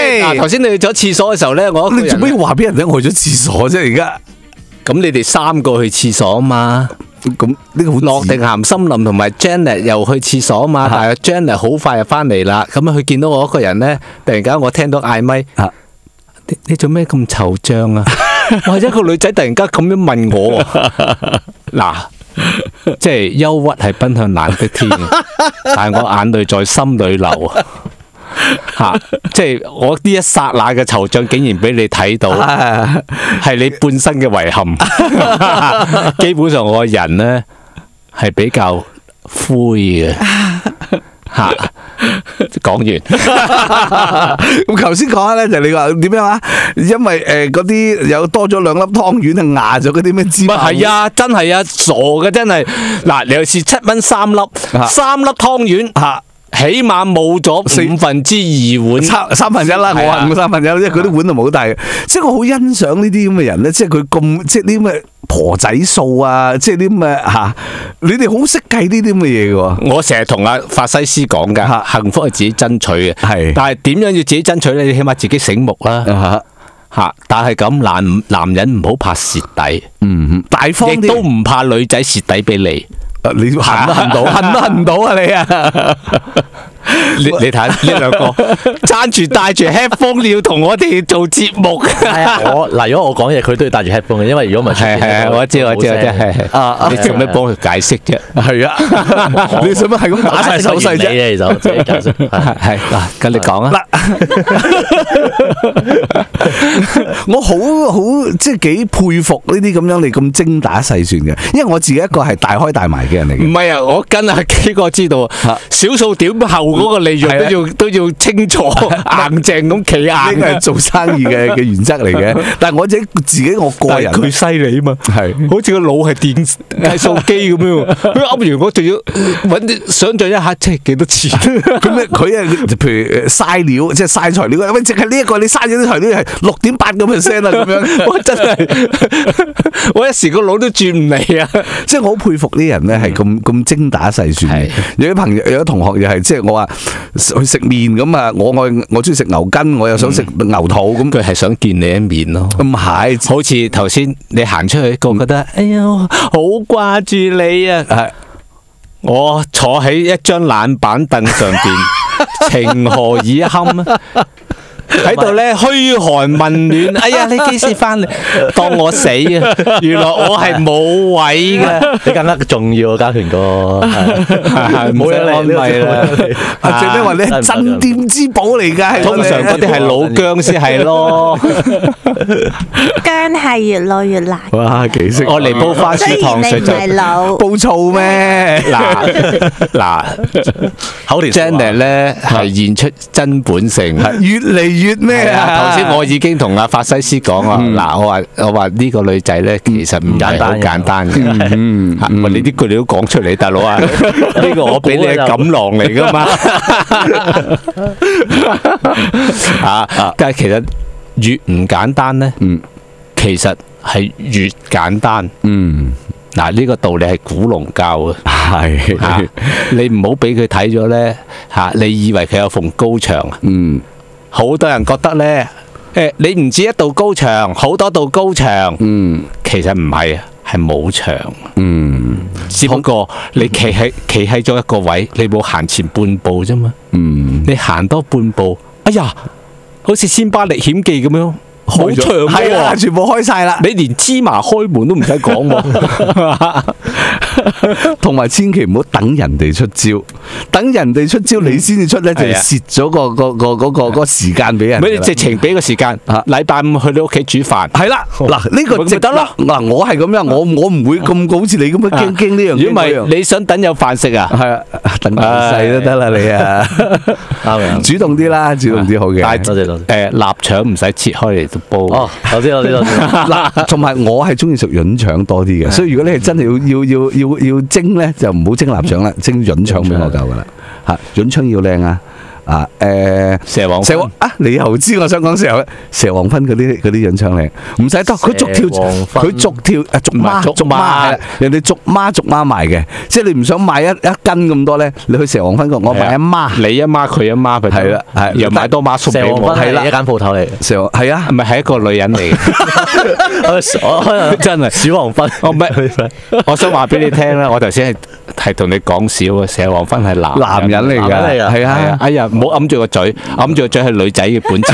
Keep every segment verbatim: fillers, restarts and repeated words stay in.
嗱，頭先你去咗廁所嘅時候咧，我你做咩要話俾人聽我去咗廁所啫？而家咁你哋三個去廁所啊嘛？ 咁呢個好樂定咸森林同埋 Janet 又去廁所啊嘛，但係 Janet 好快就翻嚟啦。咁佢見到我一個人咧，突然間我聽到嗌咪，你你做咩咁惆悵啊？哇！一個女仔突然間咁樣問我，嗱，即係憂鬱係奔向藍的天，但係我眼淚在心裏流啊！吓，即係我呢一剎那嘅惆悵，竟然俾你睇到，係你半生嘅遺憾。基本上我個人咧係比較灰嘅。吓，講完。 咁頭先講咧就你話點樣啊？因為誒嗰啲有多咗兩粒湯圓啊，壓咗嗰啲咩芝麻。 唔係啊，真係啊，傻嘅真係。嗱，尤其是七蚊三粒，三粒湯圓吓。起碼冇咗五分之二碗， 三三分一啦，我話五三分一，因為佢啲碗都冇好大嘅。即係我好欣賞呢啲咁嘅人咧，即係佢咁，即係啲咁嘅婆仔數啊，即係啲咁嘅吓，你哋好識計呢啲咁嘅嘢嘅。我成日同阿法西斯講噶，幸福係自己爭取嘅，係。但係點樣要自己爭取咧？你起碼自己醒目啦，吓。但係咁男男人唔好怕蝕底，嗯，大方啲，亦都唔怕女仔蝕底俾你。 你恨都恨到，恨都恨唔到啊！你啊， 你你睇呢兩個爭住戴住 headphone 要同我哋做節目。 係啊，我嗱，如果我講嘢，佢都要戴住 headphone 嘅，因為如果唔係， 係係，我知我知我知，係啊，你做咩幫佢解釋啫？係啊， 你做咩係咁打晒手勢啫？ 其實我自己解釋係嗱，咁你講啊。 我好好即係幾佩服呢啲咁樣你咁精打細算嘅，因為我自己一個係大開大埋嘅人嚟嘅。 唔係啊，我跟阿基哥知道，小數點後嗰個利潤都要都要清楚硬淨咁企硬， 呢個係做生意嘅嘅原則嚟嘅。但係我自己自己我個人， 佢犀利啊嘛，係好似個腦係電計數機咁樣，佢噏完我仲要揾啲想像一下，即係幾多錢？ 咁咧佢啊，譬如嘥料，即係嘥材料。喂，淨係呢一個你嘥咗啲材料係六點八個 percent 啊，咁樣我真係我一時個腦都轉唔嚟啊！即係我好佩服呢啲人咧，係咁咁精打細算嘅。有啲朋友有啲同學又係即係我話去食麵咁啊，我愛我中意食牛筋，我又想食牛肚咁，佢係想見你一面咯。 唔係， 好似頭先你行出去，個覺得哎呀好掛住你啊！係我坐喺一張冷板凳上邊，情何以堪啊！喺度咧噓寒問暖，哎呀，你幾時翻嚟？當我死啊！原來我係冇位嘅， 你更加重要啊，家權哥， 冇人安慰啦。 啊，最尾話你係鎮店之寶嚟㗎， 通常嗰啲係老姜先係咯。 姜係越老越辣。 哇，幾識！ 我嚟煲花枝糖水就煲醋咩？ 嗱嗱，口條 Janet 咧係現出真本性， 越嚟。越咩啊？ 頭先我已經同阿法西斯講啊，嗱，我話我話呢個女仔咧，其實唔係好簡單嘅。嗯，喂，你啲句你都講出嚟，大佬啊，呢個我俾你嘅錦囊嚟噶嘛？啊，但係其實越唔簡單咧，嗯，其實係越簡單。嗯，嗱，呢個道理係古龍教嘅，係你唔好俾佢睇咗咧，吓，你以為佢有縫高牆啊？嗯。好多人覺得咧，誒，你唔止一道高牆，好多道高牆。嗯，其實唔係啊，係冇牆。嗯，只不過你企喺企喺咗一個位，你冇行前半步啫嘛。嗯，你行多半步，哎呀，好似《仙巴歷險記》咁樣。好長係啊，全部開晒啦！ 你連芝麻開門都唔使講喎， 同埋千祈唔好等人哋出招，等人哋出招你先至出咧，就蝕咗個個個嗰個嗰個時間俾人。 你直情俾個時間，禮拜五去你屋企煮飯。 係啦，嗱呢個值得啦。嗱我係咁樣，我我唔會咁好似你咁樣驚驚呢樣。 如果唔係你想等有飯食啊？ 係啊，等大細都得啦，你啊，主動啲啦，主動啲好嘅。 多謝多謝。誒，臘腸唔使切開嚟。 哦，我知我知我知。 嗱，同埋我係中意食潤腸多啲嘅，所以如果你係真係要要要要要蒸咧，就唔好蒸臘腸啦，蒸潤腸俾我夠噶啦。嚇，潤腸要靚啊！ 啊誒蛇王蛇王啊！你又知我想講蛇王蛇王芬嗰啲嗰啲潤腸靚，唔使多，佢逐條佢逐條誒逐孖逐孖係啦，人哋逐孖逐孖賣嘅，即係你唔想買一一斤咁多咧，你去蛇王芬嗰我買一孖， 你一孖佢一孖， 係啦係， 又買多孖粟俾我， 係啦，一間鋪頭嚟， 蛇王係啊， 唔係係一個女人嚟嘅，真係小黃芬， 我唔係，我想話俾你聽啦，我頭先係係同你講笑啊，蛇王芬係男男人嚟㗎，係啊， 哎呀，唔好揞住個嘴，揞住個嘴係女仔嘅本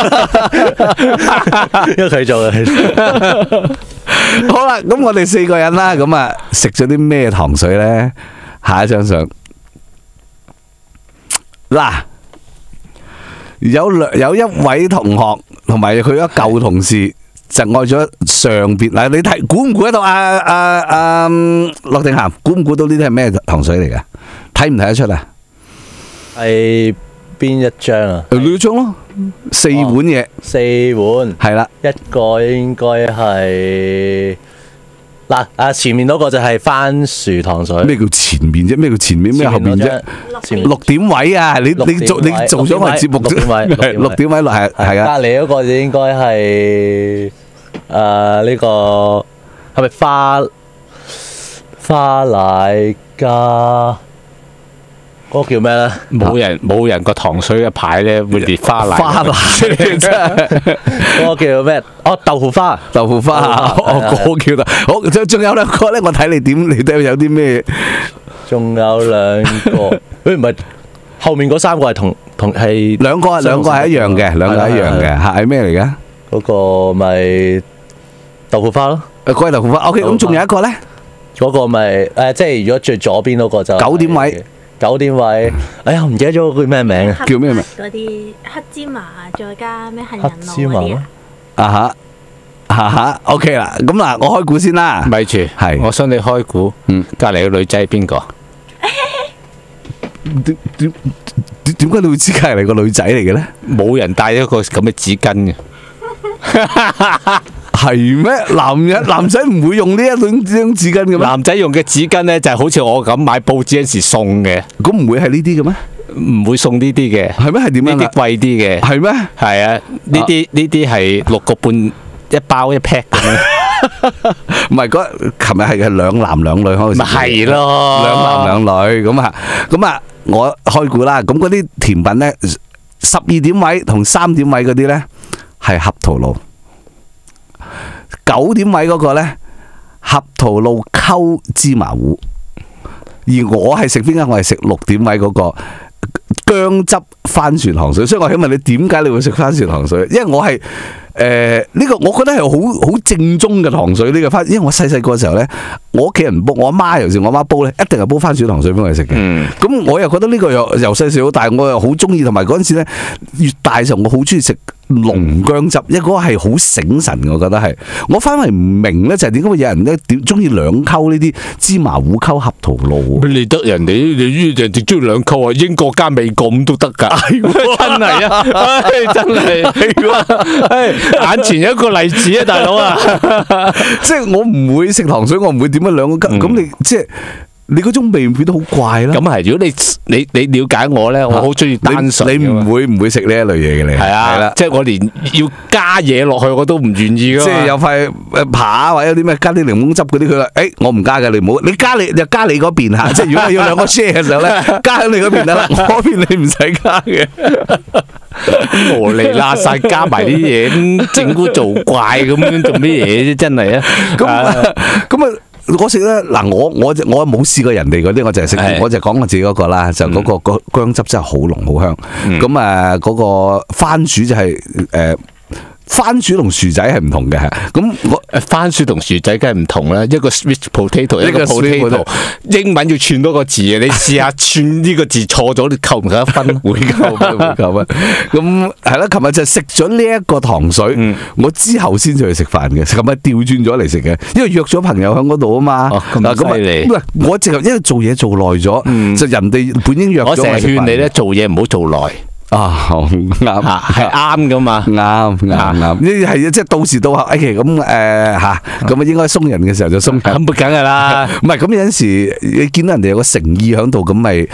錢， 因為佢做嘅。 好啦，咁我哋四個人啦，咁啊食咗啲咩糖水咧？下一張相，嗱，有兩有一位同學同埋佢一舊同事就愛咗上邊嗱，你睇估唔估得到啊？啊啊，樂定咸估唔估到呢啲係咩糖水嚟㗎？睇唔睇得出啊？ 係邊一張啊？ 兩張咯，四碗嘢， 四碗係啦， 一個應該係嗱啊，前面嗰個就係番薯糖水。 咩叫前面啫？咩叫前面？咩後面啫？ 前面六點位啊！你你做你做咗個節目， 六點位， 係六點位，係係啊！ 隔離嗰個就應該係誒呢個係咪花花奶加？嗰個叫咩咧？ 冇人冇人個糖水嘅牌咧會列花奶， 花奶真係嗰個叫咩？哦，豆腐花， 豆腐花，哦，嗰個叫得好。仲仲有兩個咧，我睇你點，你都有啲咩？ 仲有兩個，誒唔係後面嗰三個係同同係兩個兩個係一樣嘅，兩個係一樣嘅嚇，係咩嚟嘅？ 嗰個咪豆腐花咯。 誒，嗰係豆腐花。OK，咁仲有一個咧？ 嗰個咪誒，即係如果最左邊嗰個就九點位。 九點位，哎呀，唔記得咗佢咩名啊？ 叫咩名？ 嗰啲黑芝麻再加咩杏仁黑露芝麻咩嗰啲啊？ 啊哈啊哈 OK 啦，咁嗱，我開估先啦。 咪住， 係我想你開估， 嗯， 隔離個女仔係邊個？ 點點點點解你會知隔離個女仔嚟嘅咧？ 冇人帶一個咁嘅紙巾嘅。 係咩？男人男仔唔會用呢一種呢種紙巾嘅咩？ 男仔用嘅紙巾咧就係好似我咁買報紙嗰時送嘅， 咁唔會係呢啲嘅咩？ 唔會送呢啲嘅。 係咩？係點樣啊？ 呢啲貴啲嘅。 係咩？ 係啊，呢啲呢啲係六個半一包一 pack 咁樣。 唔係嗰，琴日係係兩男兩女開始。 咪係咯， 兩男兩女咁啊，咁啊，我開估啦。咁嗰啲甜品咧，十二點位同三點位嗰啲咧係合桃露。九點位嗰個咧，合桃露溝芝麻糊，而我係食邊間？我係食六點位嗰個薑汁番薯糖水，所以我想問你點解你會食番薯糖水？因為我係誒呢個，我覺得係好好正宗嘅糖水呢個番，因為我細細個嘅時候咧，我屋企人煲，我阿媽尤其是我阿媽煲咧，一定係煲番薯糖水俾我哋食嘅。咁、嗯、我又覺得呢個又由細食到大，我又好中意，同埋嗰陣時咧越大時候，我好中意食濃薑汁，因為嗰個係好醒神嘅，我覺得係。我反為唔明咧，就係點解會有人咧點中意兩溝呢啲芝麻糊溝合桃露？ 你得人哋，你人哋中意兩溝啊，英國加美國咁都得㗎，真係啊，唉真係係喎，眼前有一個例子啊，大佬啊， 即係我唔會食糖水，我唔會點樣兩個溝，咁、嗯、你即係。你嗰種味唔會都好怪啦。 咁係，如果你你你了解我咧，我好中意單純。 你唔會唔會食呢一類嘢嘅你？ 係啊，係啦，即係我連要加嘢落去我都唔願意噶。 即係有塊扒或者有啲咩加啲檸檬汁嗰啲，佢話誒我唔加嘅，你唔好，你加你就加你嗰邊嚇。即係如果你要兩個 share 嘅時候咧，加喺你嗰邊得啦，我嗰邊你唔使加嘅。 無厘啦晒加埋啲嘢，整蠱做怪咁樣做咩嘢啫？真係啊！ 咁咁啊！我食咧嗱，我我我冇試過人哋嗰啲，我就係食，我就講我自己嗰個啦，就嗰個個薑汁真係好濃好香。咁啊，嗰個番薯就係誒番薯同薯仔係唔同嘅，咁我番薯同薯仔梗係唔同啦，一個 sweet potato， 一個 potato， 英文要串多個字嘅，你試下串呢個字錯咗，你扣唔扣一分？ 會扣分，會扣分。咁係啦，琴日就食咗呢一個糖水，嗯、我之後先至去食飯嘅，琴日調轉咗嚟食嘅，因為約咗朋友喺嗰度啊嘛。 哦，咁犀利！ 我直頭因為做嘢做耐咗，嗯、就人哋本應約咗我食飯。 我成日勸你咧，做嘢唔好做耐。 啊，啱係啱噶嘛， 啱啱啱，呢啲係即係到時到候，哎咁誒嚇，咁啊應該鬆人嘅時候就鬆人， 咁梗係啦， 唔係咁有陣時你見到人哋有個誠意喺度，咁咪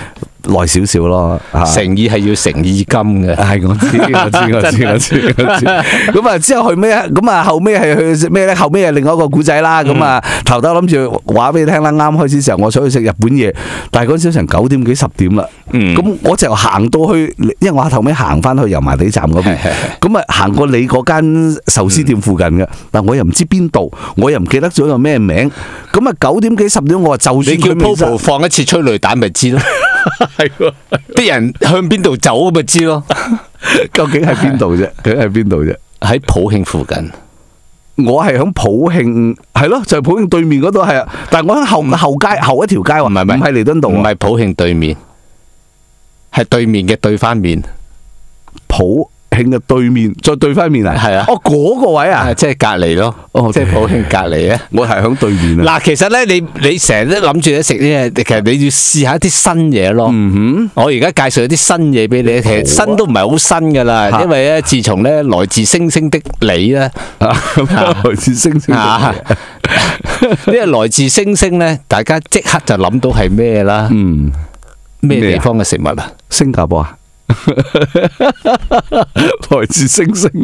耐少少咯。 誠意係要誠意金嘅。 係我知我知我知我知我知。咁啊之後去咩？咁啊後尾係去咩咧？後尾係另外一個古仔啦。咁啊頭頭諗住話俾你聽啦。啱開始時候我想去食日本嘢，但係嗰陣時成九點幾十點啦。咁我就行到去，因為我後尾行翻去油麻地站嗰邊。咁啊行過你嗰間壽司店附近嘅，但我又唔知邊度，我又唔記得咗個咩名。咁啊九點幾十點，我話就算你叫 Popo 放一次催淚彈咪知咯。係喎，啲人向邊度走咪知咯。 究竟係邊度啫？究竟係邊度啫？ 喺普慶附近。 我係響普慶，係咯，就係普慶對面嗰度係啊。但係我喺後後街後一條街喎，唔係唔係彌敦道， 唔係普慶對面，係對面嘅對翻面。 普慶嘅對面，再對翻面啊！ 係啊， 哦嗰個位啊， 即係隔離咯。哦，即係普慶隔離啊。 我係響對面啊。 嗱，其實咧，你你成日都諗住咧食啲嘢，其實你要試下一啲新嘢咯。 嗯哼， 我而家介紹一啲新嘢俾你，其實新都唔係好新噶啦，因為咧，自從咧來自星星的你咧， 來自星星的你，呢個來自星星咧，大家即刻就諗到係咩啦？嗯，咩地方嘅食物啊？ 新加坡啊？來自星星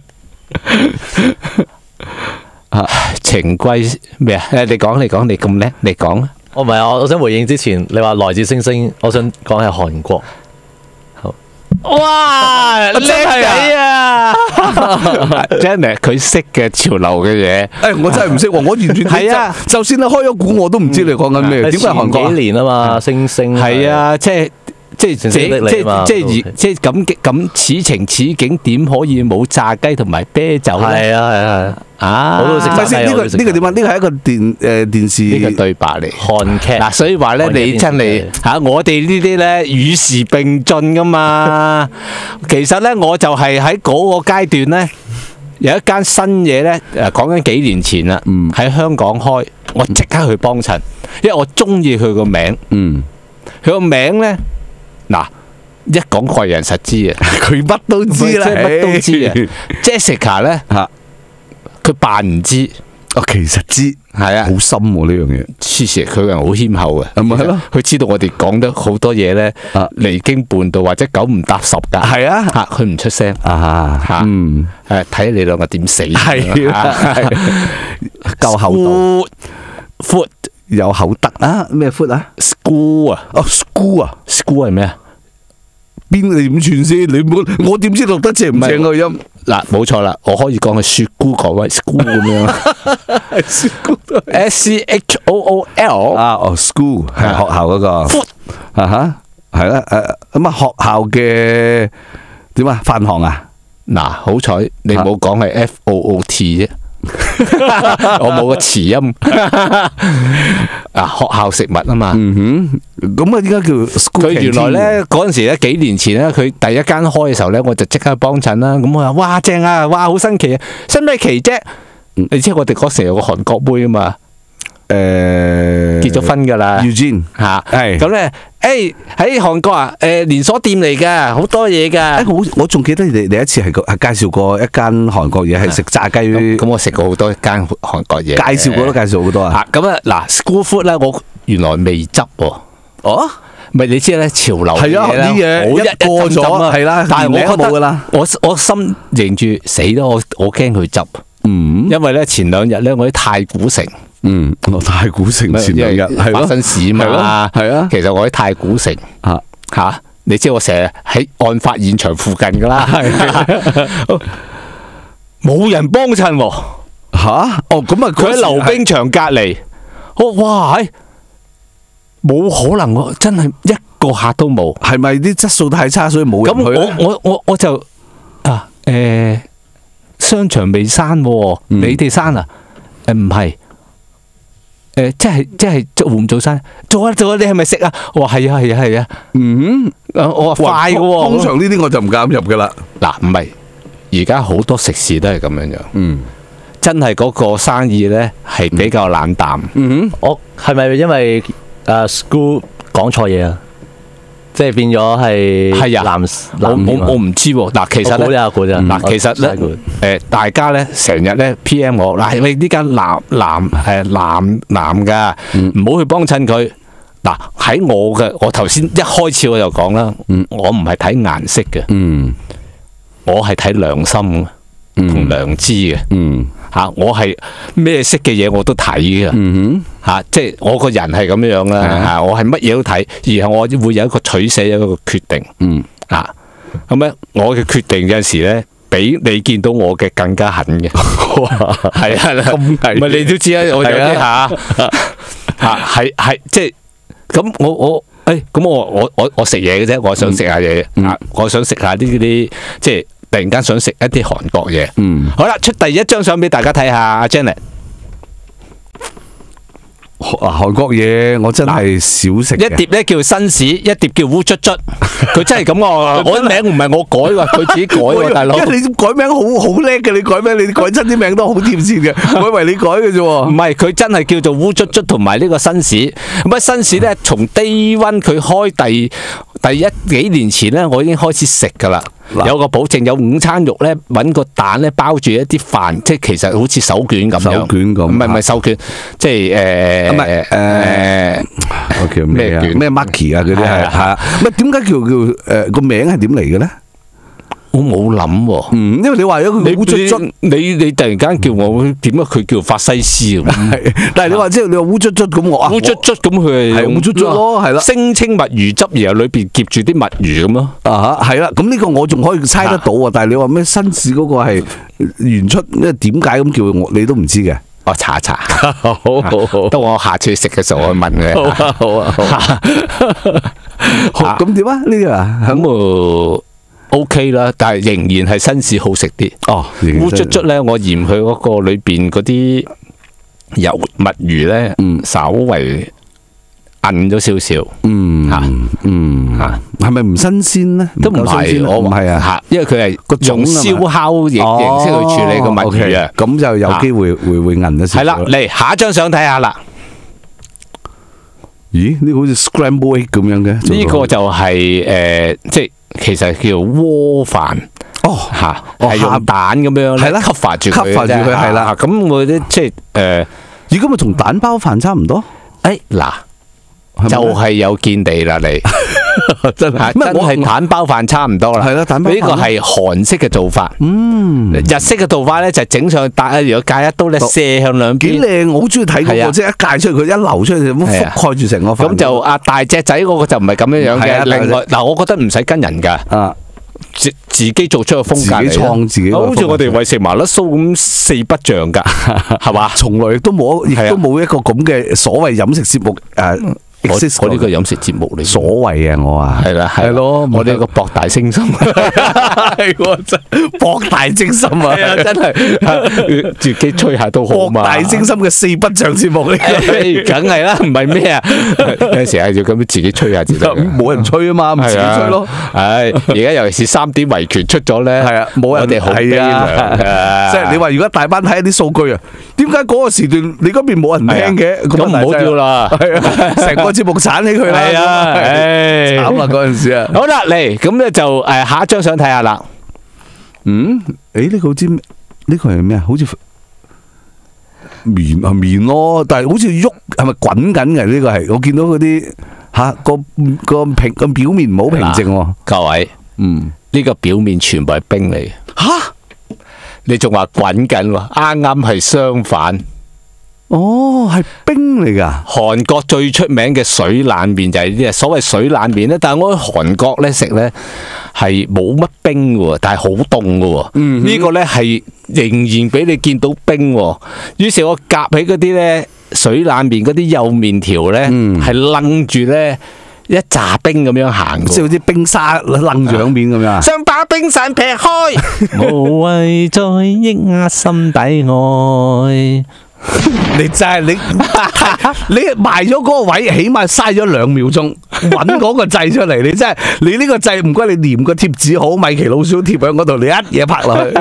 啊！情歸咩啊？誒，你講你講你咁叻，你講啊！ 我唔係啊，我我想回應之前你話來自星星，我想講係韓國。好， 哇！叻仔啊 ！Janet 佢識嘅潮流嘅嘢， 誒，我真係唔識喎，我完全係啊！ 就算你開咗股，我都唔知你講緊咩。點解韓國幾年啊嘛？星星係啊，即係。即係即係即係即係咁咁此情此景，點可以冇炸雞同埋啤酒咧？ 係啊係啊啊！ 我都食炸雞。 呢個呢個點啊？呢個係一個電誒電視呢個對白嚟， 韓劇嗱，所以話咧，你真係嚇我哋呢啲咧與時並進噶嘛。其實咧，我就係喺嗰個階段咧，有一間新嘢咧，誒講緊幾年前啦，喺香港開，我即刻去幫襯，因為我中意佢個名。嗯，佢個名咧。嗱，一講貴人實知啊， 佢乜都知啦， 乜都知啊。Jessica 咧嚇，佢扮唔知， 哦，其實知， 係啊， 好深喎呢樣嘢。 黐線，佢個人好謙厚嘅， 係咪係咯？ 佢知道我哋講得好多嘢咧，離經叛道或者九唔搭十㗎。係啊，嚇佢唔出聲啊嚇，嗯，誒睇你兩個點死，係啊，夠厚道 ，foot 有口德啊？咩 foot 啊 ？School 啊， 哦 school 啊 ，school 係咩啊？ 邊你點串先？你冇我點知錄得正唔正個音？ 嗱，冇錯啦，我可以講係雪姑各位 school 咁樣。 雪姑 S C H O O L 啊，哦 school 係學校嗰個。啊哈，係啦，誒咁啊學校嘅點啊飯堂啊？ 嗱，好彩你冇講係 F O O T 啫。我冇個詞音啊！學校食物啊嘛， 嗯哼，咁啊，點解叫 school？ 佢原來咧嗰陣時咧，幾年前咧，佢第一間開嘅時候咧，我就即刻幫襯啦。咁我話：哇，正啊！哇，好新奇啊！新咩奇啫？你知我哋嗰時有個韓國妹啊嘛，誒，結咗婚噶啦 ，Eugene 吓，係咁咧。誒喺韓國啊，誒連鎖店嚟㗎，好多嘢㗎。 誒我我仲記得你第一次係係介紹過一間韓國嘢，係食炸雞。 咁我食過好多間韓國嘢。介紹過都介紹好多啊。 咁啊嗱 ，school food 咧，我原來未執喎。哦，咪你知咧，潮流係啊啲嘢一過咗係啦， 但係我覺得冇㗎啦。 我我心認住死咯，我我驚佢執。嗯，因為咧前兩日咧，我喺太古城。嗯，我太古城前兩日係發生事嘛，係啊。其實我喺太古城啊吓，你知我成日喺案發現場附近噶啦，冇人幫襯喎吓。哦，咁啊，佢喺溜冰場隔籬。我哇，冇可能喎，真係一個客都冇。係咪啲質素太差，所以冇人去咧？咁我我我我就啊誒，商場未閂，你哋閂啊？誒唔係。誒，即係即係做唔做生？做啊做啊！你係咪食啊？我話係啊係啊係啊。嗯，我話快嘅喎。通常呢啲我就唔敢入噶啦。嗱，唔係，而家好多食肆都係咁樣樣。嗯，真係嗰個生意咧係比較冷淡。嗯哼， 我係咪因為誒 school 講錯嘢啊？即係變咗係係啊，我我我唔知喎。嗱，其實咧，嗱，其實咧，誒，大家咧成日咧 P M 我，嗱，你呢間男男誒男男噶，唔好去幫襯佢。 嗱喺我嘅，我頭先一開始我就講啦， 嗯我唔係睇顏色嘅， 嗯我係睇良心同良知嘅。 嗯嚇、我係咩色嘅嘢我都睇嘅。 嗯嚇、即係我個人係咁樣啦。 係嚇、我係乜嘢都睇，然後我會有一個取捨，有一個決定。 嗯嚇，咁咧，我嘅決定有陣時咧，比你見到我嘅更加狠嘅。係啊， 咁唔係你都知啦，我有啲嚇嚇係係即係咁，我我誒咁我我我我食嘢嘅啫，我想食下嘢啊，我想食下呢啲即係突然間想食一啲韓國嘢。 嗯， 好啦，出第一張相俾大家睇下，阿 Janet。 韓韓國嘢我真係少食嘅。 一碟咧叫新市，一碟叫烏卒卒，佢真係咁喎。我啲名唔係我改喎，佢自己改喎，大佬。 因為你改名好好叻嘅，你改名你改親啲名都好貼切嘅，我以為你改嘅啫喎。 唔係，佢真係叫做烏卒卒同埋呢個新市。咁啊，新市咧從 day one 佢開第第一幾年前咧，我已經開始食㗎啦。有個保證，有午餐肉咧，揾個蛋咧包住一啲飯，即係其實好似手卷咁樣。 手卷咁， 唔係唔係手卷，即係誒唔係誒，我叫咩啊？ 咩卷咩 Marky 啊嗰啲係係係啊。唔係點解叫叫誒個名係點嚟嘅咧？ 我冇諗喎。 嗯，因為你話咗佢你烏卒卒， 你你突然間叫我點解佢叫法西斯咁？ 係，但係你話即係你話烏卒卒咁我啊， 烏卒卒咁佢係烏卒卒咯，係啦。 聲稱墨魚汁，然後裏邊夾住啲墨魚咁咯。 啊係啦，咁呢個我仲可以猜得到啊，但係你話咩新市嗰個係原出，因為點解咁叫我你都唔知嘅。 我查一查， 好好好， 等我下次食嘅時候我問佢。 好啊好啊好啊，咁點啊呢個啊？ 咁啊 OK 啦，但係仍然係新市好食啲。 哦， 烏卒卒咧，我嫌佢嗰個裏邊嗰啲油墨魚咧， 嗯稍為韌咗少少。 嗯嚇嗯嚇係咪唔新鮮咧？ 都唔夠新鮮係，我咧唔係啊。 嚇，因為佢係個種用啊嘛燒烤形形式去處理個墨魚啊。 哦，OK，咁就有機會會會韌咗少少。 係啦，嚟下一張相睇下啦。 咦？呢個好似 scramble egg 咁樣嘅。 呢個就係誒，即係其實叫鍋飯。 哦嚇， 哦係用蛋咁樣係啦 ，cover 住佢嘅啫 cover 住佢係啦啊咁我啲即係誒， 咦？咁咪同蛋包飯差唔多？ 誒嗱， 係咪就係有見地啦，你真係真係蛋包飯差唔多啦。 係啦蛋包飯呢個係韓式嘅做法。 嗯， 日式嘅做法咧就係整上去打，如果戒一刀咧射向兩邊。 幾靚，我好中意睇嗰係啊個，即係一戒出去佢一流出去，咁係啊覆蓋住成個飯。 咁就啊大隻仔嗰個就唔係咁樣樣係啊嘅。另外嗱，我覺得唔使跟人㗎。 啊， 自自己做出個風格嚟啦， 自己創自己個風格好似我哋為食麻甩酥咁四不像㗎，係嘛？ 從來亦都冇，亦係啊都冇一個咁嘅所謂飲食節目誒。 我 exist 我呢個飲食節目嚟， 所謂啊，我話係啦係咯， 我呢個博大精深， 係喎真博大精深啊！ 係啊，真係自己吹下都好博嘛。 大精深嘅四不像節目呢個。 誒梗係啦，唔係咩啊？有陣時係要咁樣自己吹下自己。 冇人吹啊嘛，咪自己吹咯。 唉，而家尤其是三點維權出咗咧， 係啊，冇人我哋好悲涼啊即係你話如果大班睇一啲數據啊，點解嗰個時段你嗰邊冇人聽嘅？ 咁唔好叫啦。 係啊，成個節目鏟起佢啦。 係啊，唉， 慘啊嗰陣時啊。 好啦，嚟咁咧就誒下一張相睇下啦。 嗯，誒呢個好似呢個係咩啊？好似麵啊麵咯，但係好似喐係咪滾緊嘅？呢個係我見到嗰啲吓個個平個表面唔好平靜喎。 各位， 嗯， 呢個表面全部係冰嚟嘅， 吓你仲話滾緊喎？啱啱係相反。 哦，係冰嚟噶。 韓國最出名嘅水冷麵就係呢啲所謂水冷麵咧，但係我喺韓國咧食咧係冇乜冰嘅喎，但係好凍嘅喎。 嗯哼呢個咧係仍然俾你見到冰喎。於是我夾起嗰啲咧水冷麵嗰啲幼麵條咧， 嗯係擸住咧一紮冰咁樣行嘅。 即係好似冰沙擸住兩面咁樣。 想把冰傘劈開，無謂再抑壓心底愛。 你就係你，你埋咗嗰個位，起碼嘥咗兩秒鐘揾嗰個掣出嚟。你真係你呢個掣唔該，你黏個貼紙好，米奇老鼠貼喺嗰度，你一嘢拍落去。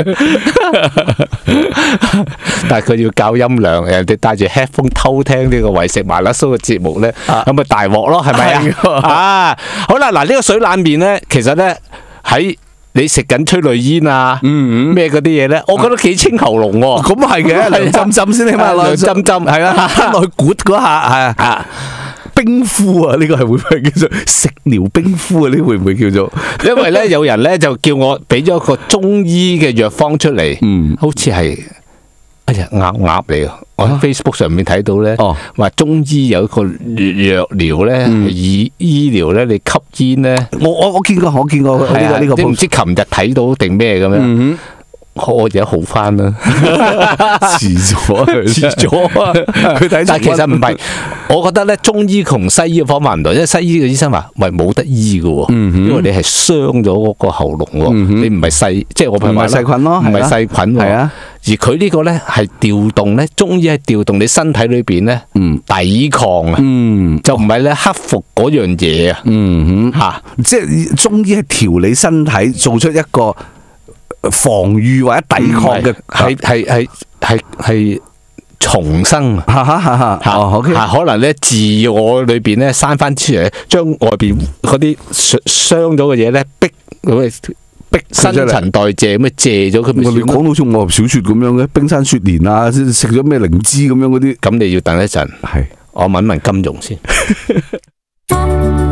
但係佢要校音量，人哋帶住 headphone 偷聽呢個為食麻甩酥嘅節目咧，咁咪大鑊咯，係咪啊？啊，好啦，嗱呢個水冷麵咧，其實咧喺你食緊催淚煙啊，咩嗰啲嘢咧，我覺得幾清喉嚨喎。 咁係嘅，涼浸浸先起碼落涼浸浸係啦，落去咕嗰下係啊。 冰敷啊，呢、這個係會唔會叫做食療冰敷啊？呢會唔會叫做？ 因為咧有人咧就叫我俾咗個中醫嘅藥方出嚟， 嗯， 好似係哎呀鴨鴨嚟嘅。我喺 Facebook 上面睇到咧， 哦， 話中醫有一個藥療咧， 嗯醫醫療咧，你吸煙咧， 我我我見過，我見過呢、 係啊個呢、個你唔 post 知琴日睇到定咩咁樣。 嗯我而家好翻啦， 哼，遲咗， 遲咗啊！ 佢睇， 但係其實唔係，我覺得咧中醫同西醫嘅方法唔同，因為西醫嘅醫生話，喂冇得醫嘅喎， 嗯哼因為你係傷咗嗰個喉嚨喎， 嗯哼你唔係細，即係我譬如話唔係細菌咯唔係係啊細菌喎， 係啊， 而佢呢個咧係調動咧，中醫係調動你身體裏邊咧嗯抵抗啊， 嗯就唔係咧克服嗰樣嘢啊， 嗯哼， 嚇即係中醫係調理身體，做出一個防禦或者抵抗嘅， 係係係係係重生啊！ 哈哈哈哈， 嚇哦，OK， 嚇可能咧自我裏邊咧生翻出嚟，將外邊嗰啲傷傷咗嘅嘢咧逼咁逼新陳代謝咁樣借咗佢咪我哋算咯。 講到好似武俠小說咁樣嘅，冰山雪蓮啊，食咗咩靈芝咁樣嗰啲， 咁你要等一陣， 係。 我問問金庸先。